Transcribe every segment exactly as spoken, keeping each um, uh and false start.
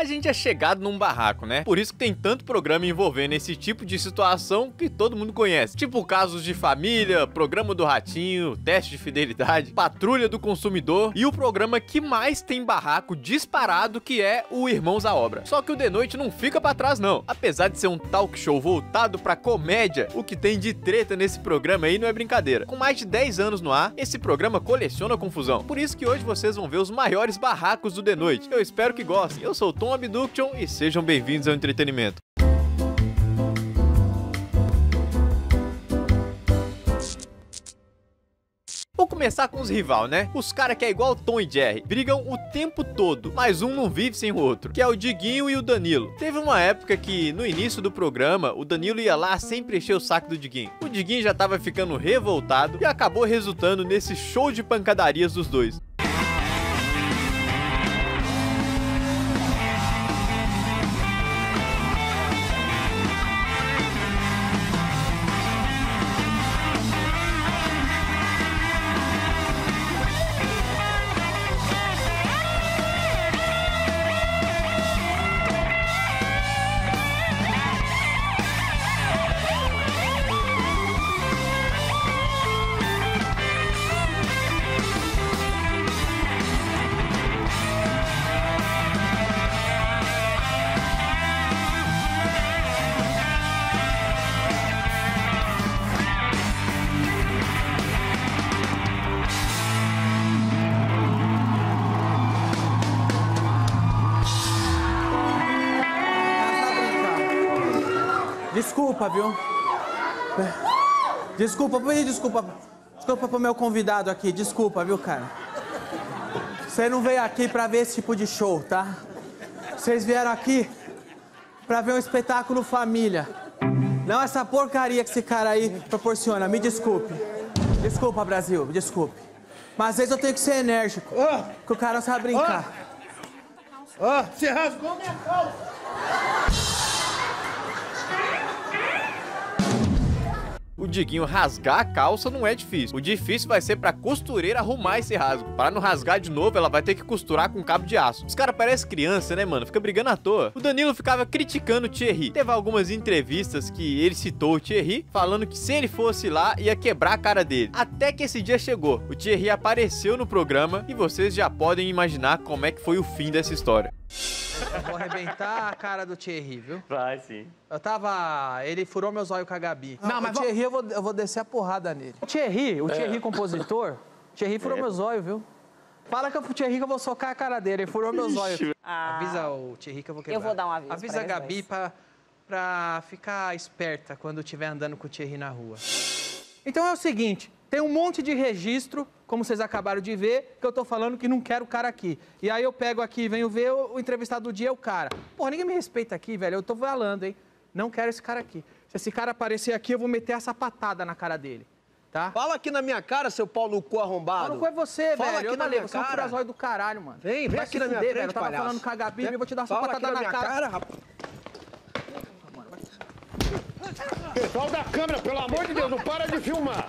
A gente é chegado num barraco, né? Por isso que tem tanto programa envolvendo esse tipo de situação que todo mundo conhece. Tipo casos de família, programa do Ratinho, teste de fidelidade, patrulha do consumidor e o programa que mais tem barraco disparado, que é o Irmãos à Obra. Só que o The Noite não fica pra trás não. Apesar de ser um talk show voltado pra comédia, o que tem de treta nesse programa aí não é brincadeira. Com mais de dez anos no ar, esse programa coleciona confusão. Por isso que hoje vocês vão ver os maiores barracos do The Noite. Eu espero que gostem. Eu sou o Tom Abduction e sejam bem-vindos ao entretenimento. Vou começar com os rival, né? Os caras que é igual Tom e Jerry, brigam o tempo todo, mas um não vive sem o outro, que é o Diguinho e o Danilo. Teve uma época que, no início do programa, o Danilo ia lá sempre encher o saco do Diguinho. O Diguinho já tava ficando revoltado e acabou resultando nesse show de pancadarias dos dois. Desculpa, viu? Desculpa, vou pedir desculpa. Desculpa pro meu convidado aqui, desculpa, viu, cara? Você não veio aqui pra ver esse tipo de show, tá? Vocês vieram aqui pra ver um espetáculo família. Não essa porcaria que esse cara aí proporciona, me desculpe. Desculpa, Brasil, desculpe. Mas às vezes eu tenho que ser enérgico, oh, que o cara não sabe brincar. Ó, oh, você rasgou minha calça. O Diguinho rasgar a calça não é difícil. O difícil vai ser pra costureira arrumar esse rasgo. Para não rasgar de novo, ela vai ter que costurar com cabo de aço. Os caras parecem criança, né, mano? Fica brigando à toa. O Danilo ficava criticando o Thierry. Teve algumas entrevistas que ele citou o Thierry, falando que se ele fosse lá, ia quebrar a cara dele. Até que esse dia chegou. O Thierry apareceu no programa e vocês já podem imaginar como é que foi o fim dessa história. Eu vou arrebentar a cara do Thierry, viu? Vai, sim. Eu tava... Ele furou meus olhos com a Gabi. Não, mas o Thierry, eu vou, eu vou descer a porrada nele. O Thierry, o Thierry é. compositor, o Thierry furou é. meus olhos, viu? Fala que o Thierry que eu vou socar a cara dele, ele furou meus olhos. Ah, avisa o Thierry que eu vou quebrar. Eu vou dar um aviso. Avisa a Gabi pra, pra ficar esperta quando estiver andando com o Thierry na rua. Então é o seguinte, tem um monte de registro, como vocês acabaram de ver, que eu tô falando que não quero o cara aqui. E aí eu pego aqui, venho ver, o, o entrevistado do dia é o cara. Porra, ninguém me respeita aqui, velho, eu tô falando, hein? Não quero esse cara aqui. Se esse cara aparecer aqui, eu vou meter essa patada na cara dele, tá? Fala aqui na minha cara, seu pau no cu arrombado. Pau no cu é você, Fala velho. aqui eu na falei, minha você é um cara. furazóio do caralho, mano. Vem, vem Vai aqui se na minha fuder, frente, velho. Eu tava palhaço. falando com a Gabi, eu vou te dar essa Fala patada aqui na, na minha cara. cara, rapaz. Pessoal da câmera, pelo amor de Deus, não para de filmar.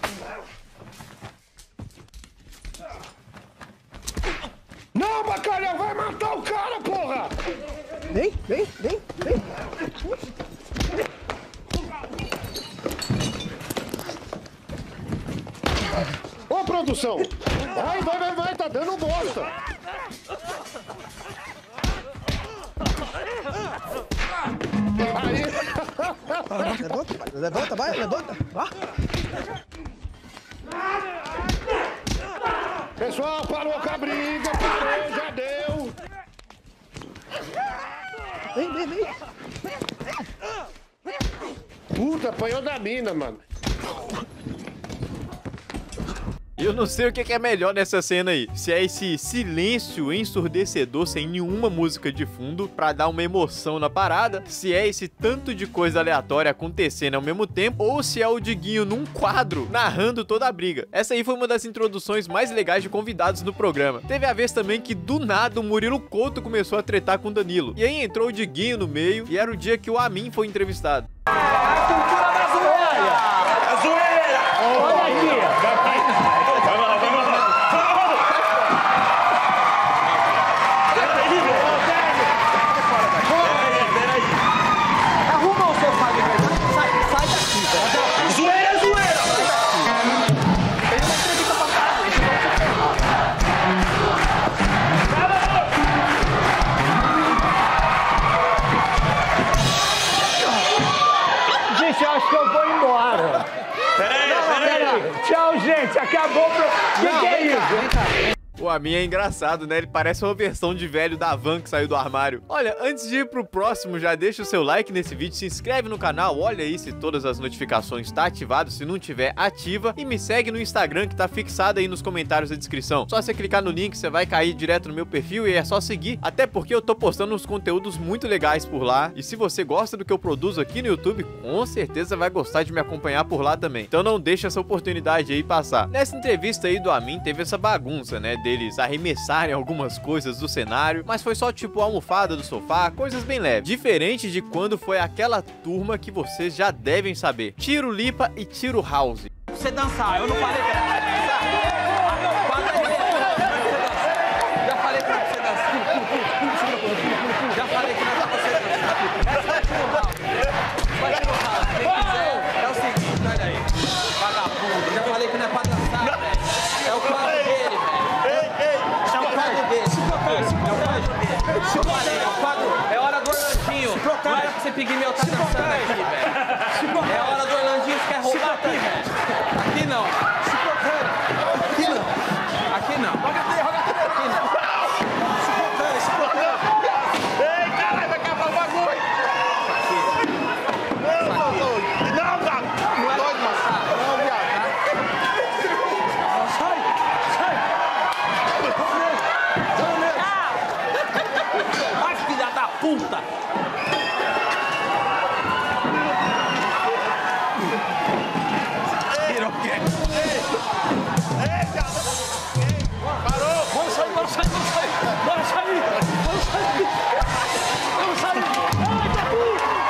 Não, bacalhau, vai matar o cara, porra! Vem, vem, vem, vem. Ô, produção! Vai, vai, vai, vai, tá dando bosta! Aí! Levanta, levanta, vai, levanta. Vá. Pessoal, parou com a briga, parou, já deu! Vem, vem, vem. Puta, apanhou da mina, mano. Eu não sei o que é melhor nessa cena aí. Se é esse silêncio ensurdecedor sem nenhuma música de fundo pra dar uma emoção na parada, se é esse tanto de coisa aleatória acontecendo ao mesmo tempo, ou se é o Diguinho num quadro narrando toda a briga. Essa aí foi uma das introduções mais legais de convidados no programa. Teve a vez também que do nada o Murilo Couto começou a tretar com o Danilo. E aí entrou o Diguinho no meio e era o dia que o Amin foi entrevistado. A cultura brasileira! A zoeira! Olha aqui! acabou pro... Que Não, que é vem cá, isso? vem cá, vem. O Amin é engraçado, né? Ele parece uma versão de velho da van que saiu do armário. Olha, antes de ir pro próximo, já deixa o seu like nesse vídeo, se inscreve no canal, olha aí se todas as notificações tá ativado, se não tiver, ativa, e me segue no Instagram que tá fixado aí nos comentários da descrição. Só você clicar no link, você vai cair direto no meu perfil e é só seguir, até porque eu tô postando uns conteúdos muito legais por lá, e se você gosta do que eu produzo aqui no YouTube, com certeza vai gostar de me acompanhar por lá também. Então não deixa essa oportunidade aí passar. Nessa entrevista aí do Amin, teve essa bagunça, né? Deles arremessarem algumas coisas do cenário, mas foi só tipo a almofada do sofá, coisas bem leves. Diferente de quando foi aquela turma que vocês já devem saber. Tiro Lipa e Tiro House. Você dançar, eu não falei pra você dançar. Já falei pra você dançar. Já falei que não é pra você dançar. Essa é Tiro House. Vai Tiro House. Quem quiser, é o seguinte, olha aí. Vagabundo. Já falei que não é pra dançar, velho. É o quadro dele, velho. É o quadro dele. Eu falei, é o quadro. É hora do Orlandinho. Não era pra você pedir meu tá dançando aqui, velho. É hora do Orlandinho, você quer roubar aqui, velho. Aqui não. Aqui não. Aqui não. Aqui não. Ei, caralho, vai acabar o bagulho. Não, não, cara. Não é pra dançar. Não, viado. Sai, sai. Vai, filha da puta! Parou. Vamos sair, vamos sair, vamos sair. Vamos sair, vamos sair. Vamos sair. Ai, Tapu,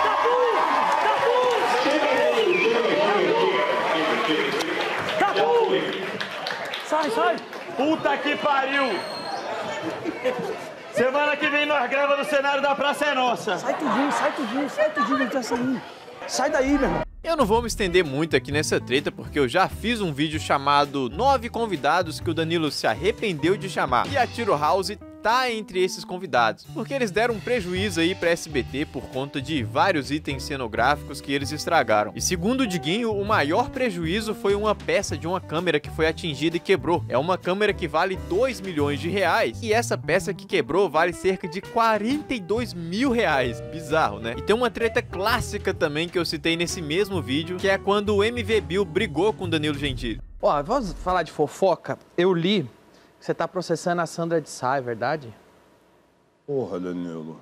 Tapu, Tapu. Tapu. Sai, sai. Puta que pariu. Semana que vem nós grava no cenário da Praça é Nossa. Sai tudinho, sai tudinho, sai tudinho, não tá saindo. Sai daí, meu irmão. Eu não vou me estender muito aqui nessa treta, porque eu já fiz um vídeo chamado nove convidados que o Danilo se arrependeu de chamar. E a Tiro House tá entre esses convidados, porque eles deram um prejuízo aí pra S B T por conta de vários itens cenográficos que eles estragaram. E segundo o Diguinho, o maior prejuízo foi uma peça de uma câmera que foi atingida e quebrou. É uma câmera que vale dois milhões de reais, e essa peça que quebrou vale cerca de quarenta e dois mil reais. Bizarro, né? E tem uma treta clássica também que eu citei nesse mesmo vídeo, que é quando o M V Bill brigou com o Danilo Gentili. Ó, vamos falar de fofoca? Eu li que você tá processando a Sandra de Sá, é verdade? Porra, Danilo.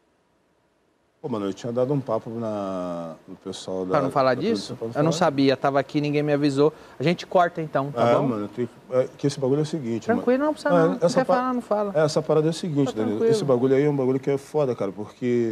Pô, mano, eu tinha dado um papo na, no pessoal da... Pra não falar da disso? produção, pra Eu não falar. sabia, tava aqui, ninguém me avisou. A gente corta então, tá é, bom? mano, tem, é, que esse bagulho é o seguinte, Tranquilo, não precisa mano. não. É, Não essa quer pa- falar, não fala. É, essa parada é o seguinte, Tá Danilo. tranquilo. Esse bagulho aí é um bagulho que é foda, cara, porque...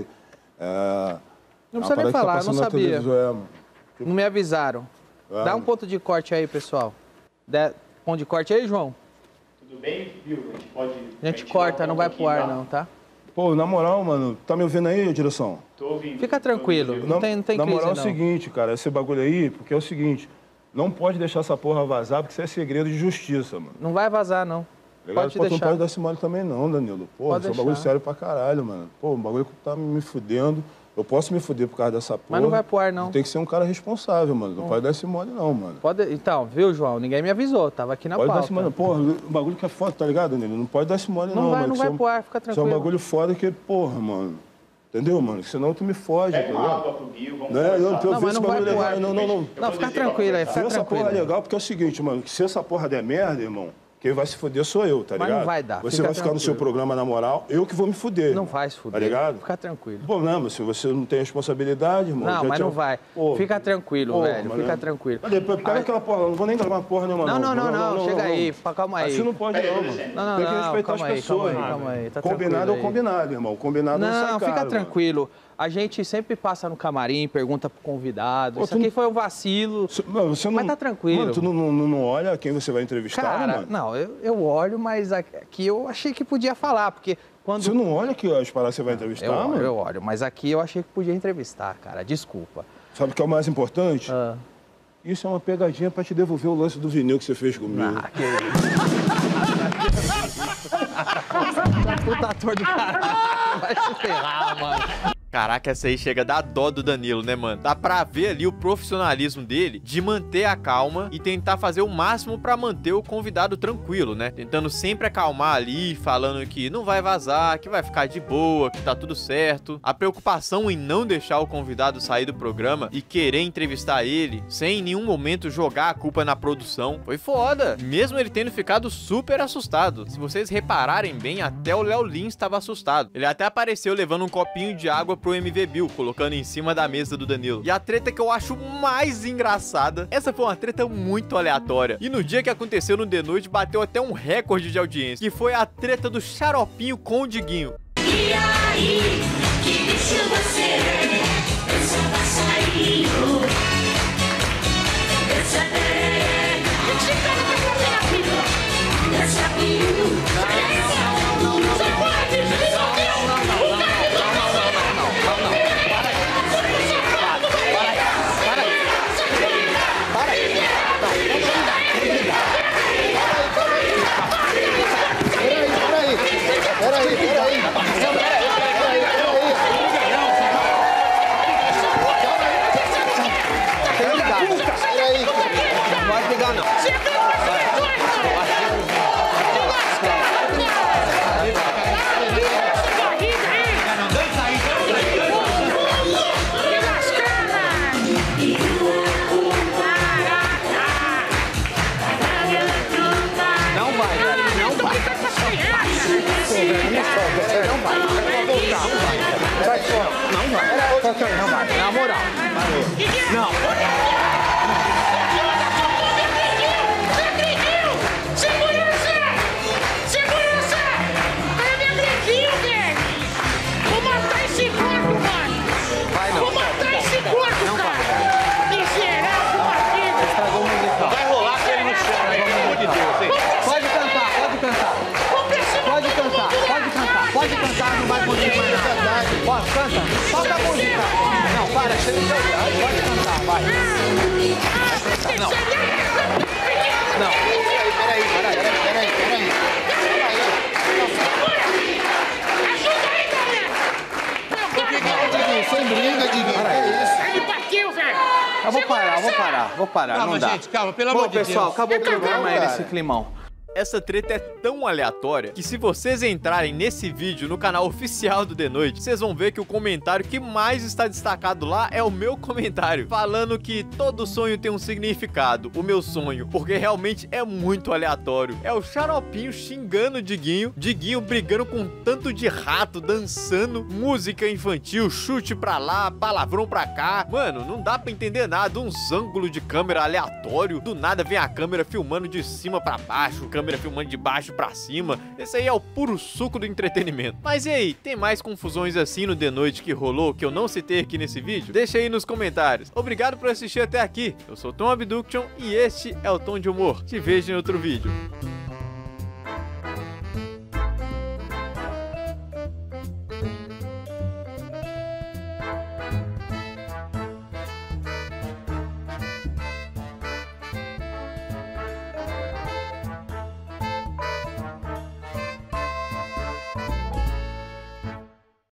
É, Não é uma precisa nem parada que tá falar, eu não passando na sabia. televisão, é, mano. Não me avisaram. É, Dá um ponto de corte aí, pessoal. De... Ponto de corte aí, João? Tudo bem, viu? A gente pode... A gente corta, não vai pro ar não, tá? Pô, na moral, mano, tá me ouvindo aí, direção? Tô ouvindo. Fica tranquilo, não tem, não tem na crise moral não. é o seguinte, cara, esse bagulho aí, porque é o seguinte, não pode deixar essa porra vazar, porque isso é segredo de justiça, mano. Não vai vazar não. Legal? Pode Pô, tu deixar. não pode dar esse mole também não, Danilo. Pô, Pode isso é um bagulho deixar. sério pra caralho, mano. Pô, um bagulho que tá me fudendo. Eu posso me fuder por causa dessa porra. Mas não vai pro ar, não. Tem que ser um cara responsável, mano. Não pode dar esse mole não, mano. Pode... Então, viu, João? Ninguém me avisou, tava aqui na Pode dar pauta. esse mole. Porra, um bagulho que é foda, tá ligado, Danilo? Não pode dar esse mole não, Não vai, mano. não que vai isso é pro um- ar, fica Isso é um tranquilo. bagulho foda que, porra, mano. Entendeu, mano? Senão tu me foge, tá Pega uma água ligado? pro Bill, vamos Não, eu, conversar. eu, eu Não, vi mas esse não vai bagulho pro ar. legal. Não, não, não. Não, fica tranquilo aí, Se fica essa porra é tranquilo. legal, porque é o seguinte, mano, que se essa porra der merda, irmão, quem vai se fuder sou eu, tá Mas ligado? não vai dar, Você fica vai ficar no seu tranquilo. programa na moral, eu que vou me fuder. Não irmão. vai se fuder. Tá ligado? Fica tranquilo. Pô, não, mas se você não tem responsabilidade, irmão... Não, já mas tinha- não vai. Pô, Fica tranquilo, pô, velho. mano, Fica eu- tranquilo. Mas depois, pega aquela porra, eu não vou nem gravar porra nenhuma, Não, não, não, não, chega aí, calma aí. Assim não pode não, mano. Não, não, Tem que não, respeitar calma as aí, pessoas, calma aí, mano. calma aí, tá Combinado tranquilo é aí. o combinado, irmão. Combinado não, sai Não, caro, fica mano. tranquilo. A gente sempre passa no camarim, pergunta pro convidado. Pô, Isso tu aqui não- foi um vacilo. Você- Não, você não, Mas tá tranquilo. Mano, tu não, não, não olha quem você vai entrevistar, Cara, mano? não, eu, eu olho, mas aqui eu achei que podia falar, porque quando... Você não olha que as paradas você vai entrevistar, eu olho, mano? eu olho, mas aqui eu achei que podia entrevistar, cara. Desculpa. Sabe o que é o mais importante? Ah. Isso é uma pegadinha pra te devolver o lance do vinil que você fez comigo. Ah, que isso. Puta ator do caralho. Vai se ferrar, mano. Caraca, essa aí chega a dar dó do Danilo, né, mano? Dá pra ver ali o profissionalismo dele de manter a calma e tentar fazer o máximo pra manter o convidado tranquilo, né? Tentando sempre acalmar ali, falando que não vai vazar, que vai ficar de boa, que tá tudo certo. A preocupação em não deixar o convidado sair do programa e querer entrevistar ele sem em nenhum momento jogar a culpa na produção foi foda, mesmo ele tendo ficado super assustado. Se vocês repararem bem, até o Léo Lins estava assustado. Ele até apareceu levando um copinho de água pro M V Bill, colocando em cima da mesa do Danilo. E a treta que eu acho mais engraçada, essa foi uma treta muito aleatória. E no dia que aconteceu no The Noite, bateu até um recorde de audiência, que foi a treta do Xaropinho com o Diguinho. E aí, que bicho você é? Eu sou passarinho. Eu sou é. O que você tá fazendo aqui? Eu sabia. Você pode? Peraí, peraí, peraí. Peraí. Não pode ligar, não. Sai fora. Não vai. Não vai. Na moral. Não. Segurança! Segurança! Pega meu brinquinho, velho! Vou matar esse corpo, mano! Vai não. Vou matar esse corpo, cara! Miserável, bandido! Estragou o musical. Vai rolar aquele no chão, pelo amor de Deus, hein? Pode cantar, pode cantar. Pode cantar, pode cantar. Pode cantar, não vai conseguir mais nada. Pode, canta. Solta a música. Não, para, chega de verdade. Pode cantar, vai. Não. Não. Peraí, peraí, peraí, peraí, peraí. Ajuda aí, galera! Sem briga, Diguinho. É isso. Ele bateu, velho! Eu vou parar, eu vou parar, vou parar. Calma, não dá. gente, calma, pelo Bom, amor de Deus. pessoal, acabou o programa aí cara. nesse climão. Essa treta é tão aleatória que se vocês entrarem nesse vídeo no canal oficial do The Noite, vocês vão ver que o comentário que mais está destacado lá é o meu comentário, falando que todo sonho tem um significado, o meu sonho, porque realmente é muito aleatório. É o Xaropinho xingando o Diguinho, Diguinho brigando com um tanto de rato, dançando, música infantil, chute pra lá, palavrão pra cá. Mano, não dá pra entender nada, uns ângulos de câmera aleatório, do nada vem a câmera filmando de cima pra baixo, câmera filmando de baixo pra cima. Esse aí é o puro suco do entretenimento. Mas e aí, tem mais confusões assim no The Noite que rolou que eu não citei aqui nesse vídeo? Deixa aí nos comentários. Obrigado por assistir até aqui. Eu sou Tom Abduction e este é o Tom de Humor. Te vejo em outro vídeo.